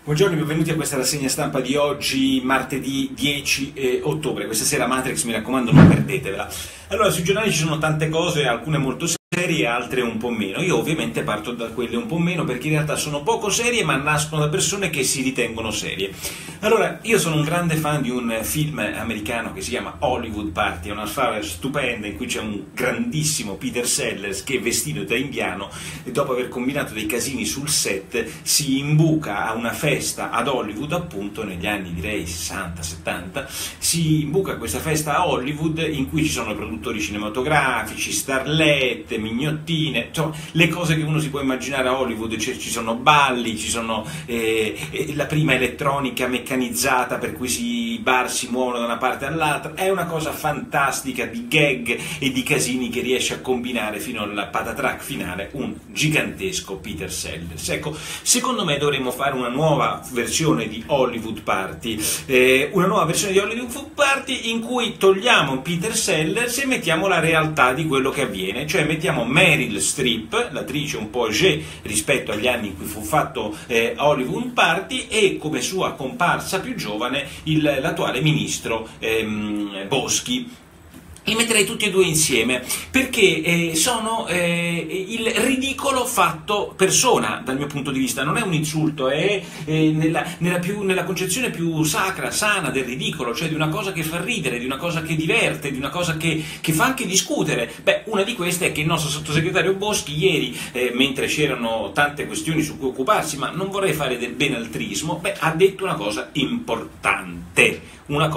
Buongiorno e benvenuti a questa rassegna stampa di oggi, martedì 10 ottobre. Questa sera Matrix, mi raccomando, non perdetevela. Allora, sui giornali ci sono tante cose, alcune molto serie, altre un po' meno. Io ovviamente parto da quelle un po' meno perché in realtà sono poco serie, ma nascono da persone che si ritengono serie. Allora, io sono un grande fan di un film americano che si chiama Hollywood Party, è una storia stupenda in cui c'è un grandissimo Peter Sellers che, vestito da indiano, e dopo aver combinato dei casini sul set, si imbuca a una festa ad Hollywood, appunto negli anni direi 60-70, si imbuca a questa festa a Hollywood in cui ci sono produttori cinematografici, starlette, mignottine, insomma le cose che uno si può immaginare a Hollywood. Ci sono balli, ci sono la prima elettronica meccanizzata per cui i bar si muovono da una parte all'altra. È una cosa fantastica di gag e di casini che riesce a combinare fino alla patatrack finale un gigantesco Peter Sellers. Ecco, secondo me dovremmo fare una nuova versione di Hollywood Party, in cui togliamo Peter Sellers e mettiamo la realtà di quello che avviene, cioè mettiamo Meryl Streep, l'attrice un po' âgée rispetto agli anni in cui fu fatto Hollywood Party, e come sua comparsa più giovane l'attuale ministro Boschi. Li metterei tutti e due insieme perché sono il ridicolo fatto persona, dal mio punto di vista. Non è un insulto, è nella concezione più sacra, sana del ridicolo, cioè di una cosa che fa ridere, di una cosa che diverte, di una cosa che fa anche discutere. Beh, una di queste è che il nostro sottosegretario Boschi ieri, mentre c'erano tante questioni su cui occuparsi, ma non vorrei fare del benaltrismo, ha detto una cosa importante,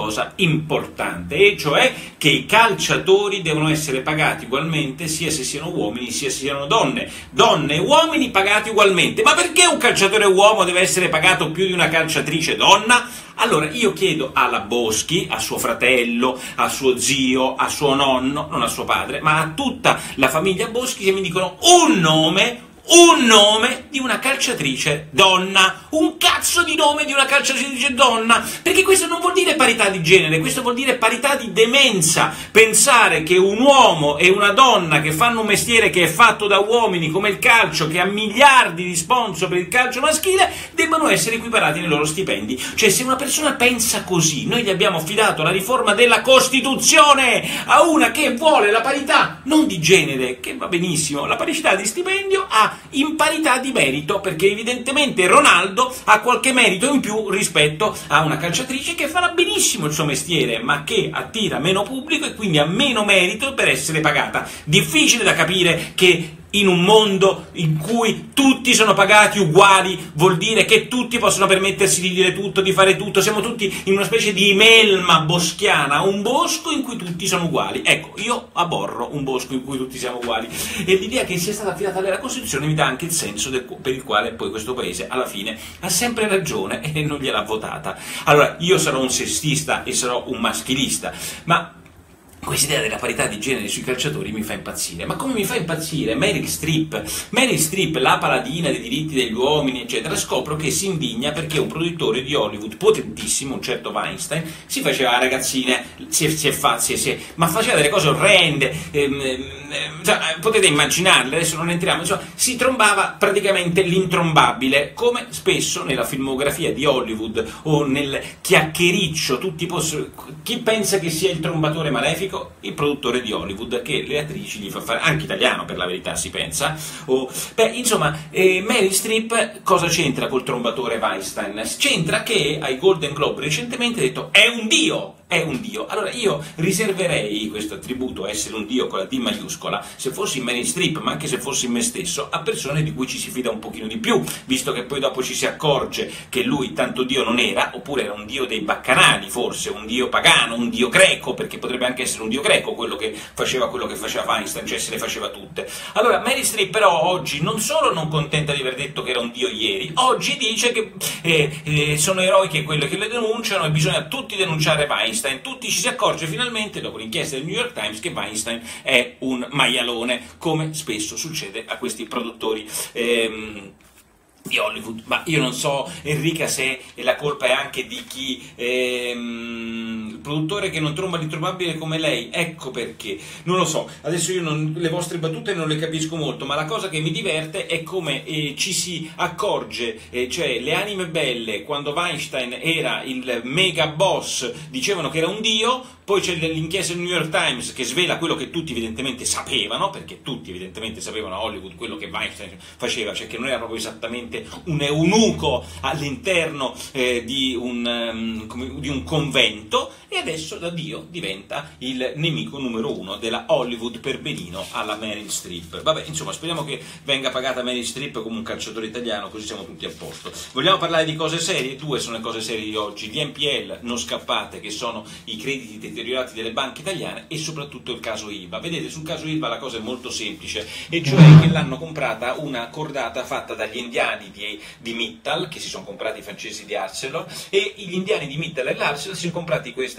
e cioè che i calciatori devono essere pagati ugualmente, sia se siano uomini sia se siano donne e uomini pagati ugualmente. Ma perché un calciatore uomo deve essere pagato più di una calciatrice donna? Allora io chiedo alla Boschi, a suo fratello, a suo zio, a suo nonno, non a suo padre, ma a tutta la famiglia Boschi, se mi dicono un nome di una calciatrice donna, un cazzo di nome di una calciatrice donna, perché questo non vuol dire parità di genere, questo vuol dire parità di demenza. Pensare che un uomo e una donna che fanno un mestiere che è fatto da uomini come il calcio, che ha miliardi di sponsor per il calcio maschile, debbano essere equiparati nei loro stipendi. Cioè, se una persona pensa così, noi gli abbiamo affidato la riforma della Costituzione a una che vuole la parità non di genere, che va benissimo, la parità di stipendio in parità di merito, perché evidentemente Ronaldo ha qualche merito in più rispetto a una calciatrice che farà benissimo il suo mestiere, ma che attira meno pubblico e quindi ha meno merito per essere pagata. Difficile da capire che in un mondo in cui tutti sono pagati uguali vuol dire che tutti possono permettersi di dire tutto, di fare tutto. Siamo tutti in una specie di melma boschiana, un bosco in cui tutti sono uguali. Ecco, io aborro un bosco in cui tutti siamo uguali, e l'idea che sia stata affidata alla Costituzione mi dà anche il senso per il quale poi questo paese alla fine ha sempre ragione e non gliel'ha votata. Allora, io sarò un sessista e sarò un maschilista, ma questa idea della parità di genere sui calciatori mi fa impazzire. Ma come mi fa impazzire Meryl Streep, la paladina dei diritti degli uomini, eccetera, scopro che si indigna perché un produttore di Hollywood potentissimo, un certo Weinstein, si faceva ragazzine, ma faceva delle cose orrende, potete immaginarle, adesso non entriamo, insomma, si trombava praticamente l'intrombabile, come spesso nella filmografia di Hollywood o nel chiacchiericcio, chi pensa che sia il trombatore malefico? Il produttore di Hollywood, che le attrici gli fa fare, anche italiano per la verità si pensa, Meryl Streep cosa c'entra col trombatore Weinstein? C'entra che ai Golden Globe recentemente ha detto è un dio. Allora io riserverei questo attributo a essere un dio con la D maiuscola, se fossi Meryl Streep, ma anche se fossi me stesso, a persone di cui ci si fida un pochino di più, visto che poi dopo ci si accorge che lui tanto dio non era, oppure era un dio dei baccanali, forse un dio pagano, un dio greco, perché potrebbe anche essere un dio greco quello che faceva Weinstein, cioè se le faceva tutte. Allora Meryl Streep però oggi non solo non contenta di aver detto che era un dio ieri, oggi dice che sono eroiche quelle che le denunciano e bisogna tutti denunciare Weinstein. Tutti ci si accorge finalmente, dopo l'inchiesta del New York Times, che Weinstein è un maialone, come spesso succede a questi produttori di Hollywood, ma io non so, Enrica, se la colpa è anche di chi, il produttore che non tromba l'introvabile come lei, ecco perché, non lo so, adesso io le vostre battute non le capisco molto, ma la cosa che mi diverte è come ci si accorge, cioè le anime belle, quando Weinstein era il mega boss, dicevano che era un dio, poi c'è l'inchiesta del New York Times che svela quello che tutti evidentemente sapevano, perché tutti evidentemente sapevano a Hollywood quello che Weinstein faceva, cioè che non era proprio esattamente un eunuco all'interno di un convento, e adesso da Dio diventa il nemico numero uno della Hollywood per benino alla Meryl Streep. Vabbè, insomma, speriamo che venga pagata Meryl Streep come un calciatore italiano, così siamo tutti a posto. Vogliamo parlare di cose serie? Due sono le cose serie di oggi: gli NPL non scappate, che sono i crediti deteriorati delle banche italiane, e soprattutto il caso Ilva. Vedete, sul caso Ilva la cosa è molto semplice, e cioè che l'hanno comprata una cordata fatta dagli indiani di Mittal, che si sono comprati i francesi di Arcelor, e gli indiani di Mittal e l'Arcelor si sono comprati questa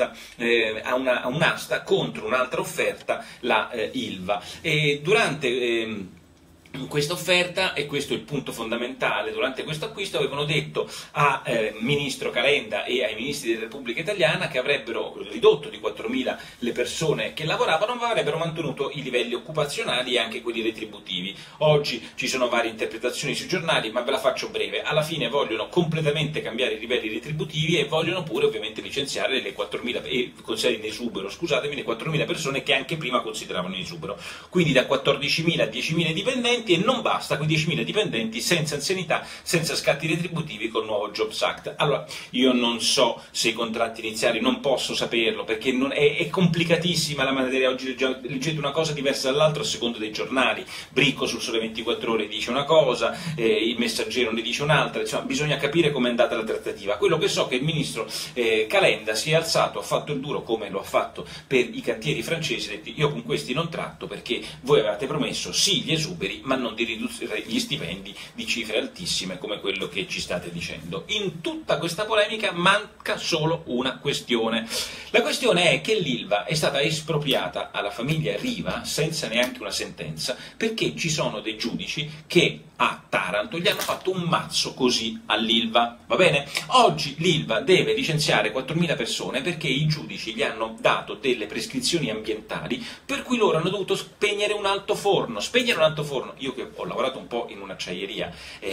a un'asta contro un'altra offerta, la Ilva, e durante questa offerta, e questo è il punto fondamentale, durante questo acquisto avevano detto al ministro Calenda e ai ministri della Repubblica Italiana che avrebbero ridotto di 4.000 le persone che lavoravano, ma avrebbero mantenuto i livelli occupazionali e anche quelli retributivi. Oggi ci sono varie interpretazioni sui giornali, ma ve la faccio breve: alla fine vogliono completamente cambiare i livelli retributivi e vogliono pure ovviamente licenziare le 4.000 e considerare in esubero, scusatemi, le 4.000 persone che anche prima consideravano in esubero, quindi da 14.000 a 10.000 dipendenti, e non basta con 10.000 dipendenti senza anzianità, senza scatti retributivi col nuovo Jobs Act. Allora, io non so se i contratti iniziali, non posso saperlo, perché è complicatissima la materia. Oggi leggete una cosa diversa dall'altra a seconda dei giornali. Bricco sul Sole 24 Ore dice una cosa, il Messaggero ne dice un'altra, insomma bisogna capire com'è andata la trattativa. Quello che so è che il ministro Calenda si è alzato, ha fatto il duro come lo ha fatto per i cantieri francesi, ha detto: io con questi non tratto, perché voi avevate promesso sì gli esuberi, ma non di ridurre gli stipendi di cifre altissime come quello che ci state dicendo. In tutta questa polemica manca solo una questione. La questione è che l'Ilva è stata espropriata alla famiglia Riva senza neanche una sentenza, perché ci sono dei giudici che a Taranto gli hanno fatto un mazzo così all'Ilva, va bene? Oggi l'Ilva deve licenziare 4.000 persone perché i giudici gli hanno dato delle prescrizioni ambientali per cui loro hanno dovuto spegnere un altoforno. Spegnere un altoforno, io che ho lavorato un po' in un'acciaieria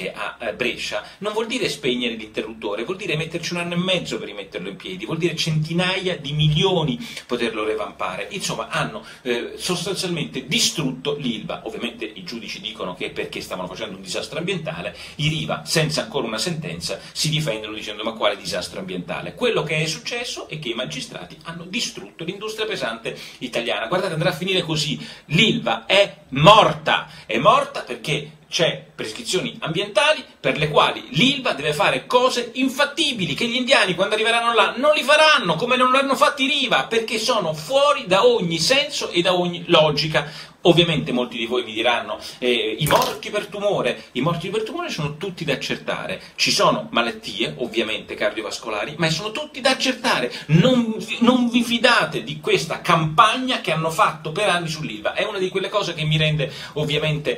a Brescia, non vuol dire spegnere l'interruttore, vuol dire metterci 1 anno e mezzo per rimetterlo in piedi, vuol dire centinaia di milioni poterlo revampare. Insomma, hanno sostanzialmente distrutto l'Ilva. Ovviamente i giudici dicono che perché stavano facendo un disastro ambientale, i Riva, senza ancora una sentenza, si difendono dicendo: ma quale disastro ambientale? Quello che è successo è che i magistrati hanno distrutto l'industria pesante italiana. Guardate, andrà a finire così: l'Ilva è morta perché c'è prescrizioni ambientali per le quali l'Ilva deve fare cose infattibili, che gli indiani quando arriveranno là non li faranno, come non l'hanno fatti i Riva, perché sono fuori da ogni senso e da ogni logica. Ovviamente molti di voi mi diranno: i morti per tumore sono tutti da accertare. Ci sono malattie ovviamente cardiovascolari, ma sono tutti da accertare. Non vi fidate di questa campagna che hanno fatto per anni sull'Ilva. È una di quelle cose che mi rende ovviamente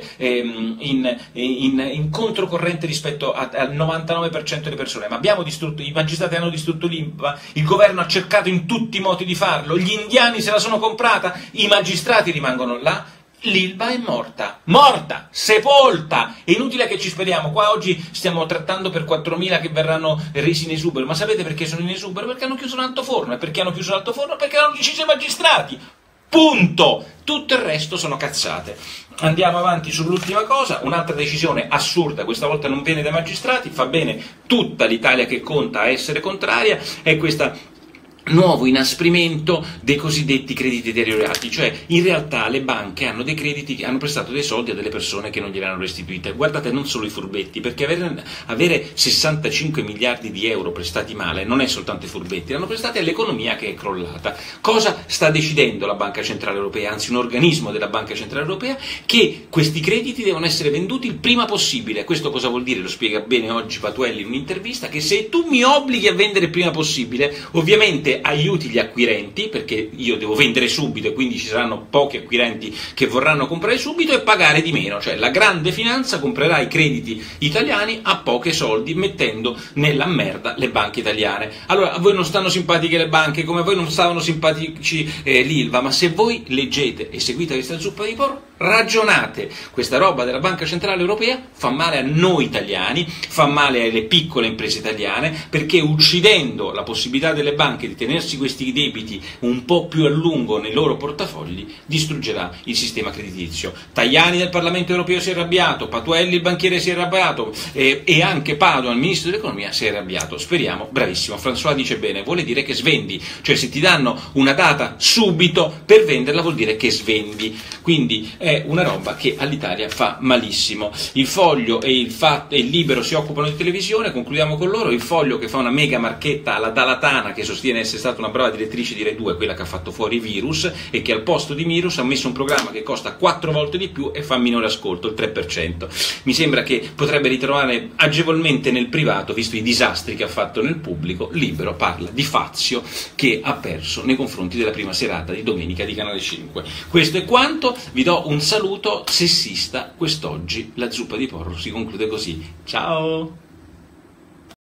in controcorrente rispetto al 99% delle persone. Ma i magistrati hanno distrutto l'Ilva, il governo ha cercato in tutti i modi di farlo, gli indiani se la sono comprata, i magistrati rimangono là. L'Ilva è morta, sepolta. È inutile che ci speriamo. Qua oggi stiamo trattando per 4.000 che verranno resi in esubero, ma sapete perché sono in esubero? Perché hanno chiuso l'altoforno, e perché hanno chiuso l'altoforno? Perché l'hanno deciso i magistrati. Punto! Tutto il resto sono cazzate. Andiamo avanti sull'ultima cosa, un'altra decisione assurda, questa volta non viene dai magistrati, fa bene tutta l'Italia che conta a essere contraria, è questa nuovo inasprimento dei cosiddetti crediti deteriorati, cioè in realtà le banche hanno dei crediti che hanno prestato dei soldi a delle persone che non gliele hanno restituite. Guardate, non solo i furbetti, perché avere 65 miliardi di euro prestati male non è soltanto i furbetti, li hanno prestati all'economia che è crollata. Cosa sta decidendo la Banca Centrale Europea, anzi un organismo della Banca Centrale Europea? Che questi crediti devono essere venduti il prima possibile. Questo cosa vuol dire? Lo spiega bene oggi Patuelli in un'intervista, che se tu mi obblighi a vendere il prima possibile, ovviamente ovviamente aiuti gli acquirenti, perché io devo vendere subito e quindi ci saranno pochi acquirenti che vorranno comprare subito, e pagare di meno, cioè la grande finanza comprerà i crediti italiani a pochi soldi, mettendo nella merda le banche italiane. Allora, a voi non stanno simpatiche le banche, come a voi non stavano simpatici l'Ilva, ma se voi leggete e seguite questa zuppa di porro, ragionate, questa roba della Banca Centrale Europea fa male a noi italiani, fa male alle piccole imprese italiane, perché uccidendo la possibilità delle banche di tenersi questi debiti un po' più a lungo nei loro portafogli, distruggerà il sistema creditizio. Tajani del Parlamento Europeo si è arrabbiato, Patuelli il banchiere si è arrabbiato, e anche Padoan, il ministro dell'economia, si è arrabbiato. Speriamo, bravissimo, François dice bene, vuole dire che svendi, cioè se ti danno una data subito per venderla vuol dire che svendi, quindi è una roba che all'Italia fa malissimo. Il Foglio e il Libero si occupano di televisione, concludiamo con loro. Il Foglio che fa una mega marchetta alla Dalatana, che sostiene essere stata una brava direttrice di Rai 2, quella che ha fatto fuori i virus, e che al posto di Mirus ha messo un programma che costa 4 volte di più e fa minore ascolto, il 3%. Mi sembra che potrebbe ritrovare agevolmente nel privato, visto i disastri che ha fatto nel pubblico. Libero parla di Fazio, che ha perso nei confronti della prima serata di domenica di Canale 5. Questo è quanto, vi do un saluto sessista quest'oggi. La zuppa di porro si conclude così. Ciao!